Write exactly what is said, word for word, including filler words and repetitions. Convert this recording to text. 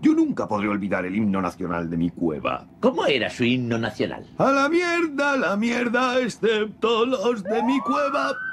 Yo nunca podré olvidar el himno nacional de mi cueva. ¿Cómo era su himno nacional? A la mierda, a la mierda, excepto los de mi cueva.